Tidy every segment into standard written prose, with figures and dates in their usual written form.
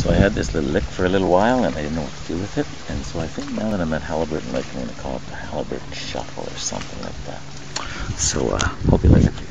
So I had this little lick for a little while and I didn't know what to do with it, and so I think now that I'm at Haliburton Lake, I'm going to call it the Haliburton Shuffle or something like that. So hope you like it.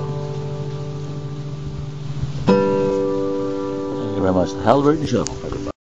Very much the Haliburton Shuffle.